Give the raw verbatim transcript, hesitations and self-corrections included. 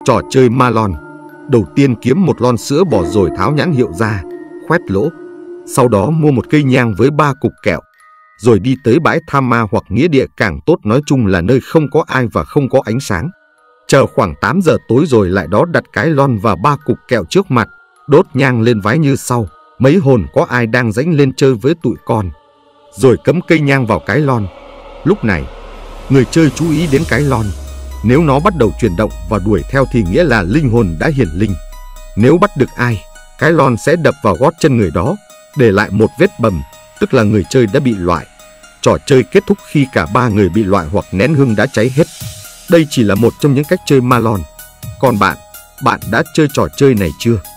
Trò chơi ma lon. Đầu tiên kiếm một lon sữa bò rồi tháo nhãn hiệu ra, khoét lỗ. Sau đó mua một cây nhang với ba cục kẹo, rồi đi tới bãi tha ma hoặc nghĩa địa càng tốt, nói chung là nơi không có ai và không có ánh sáng. Chờ khoảng tám giờ tối rồi lại đó đặt cái lon và ba cục kẹo trước mặt, đốt nhang lên vái như sau: mấy hồn có ai đang rãnh lên chơi với tụi con. Rồi cắm cây nhang vào cái lon. Lúc này, người chơi chú ý đến cái lon. Nếu nó bắt đầu chuyển động và đuổi theo thì nghĩa là linh hồn đã hiển linh. Nếu bắt được ai, cái lon sẽ đập vào gót chân người đó, để lại một vết bầm, tức là người chơi đã bị loại. Trò chơi kết thúc khi cả ba người bị loại hoặc nén hương đã cháy hết. Đây chỉ là một trong những cách chơi ma lon. Còn bạn, bạn đã chơi trò chơi này chưa?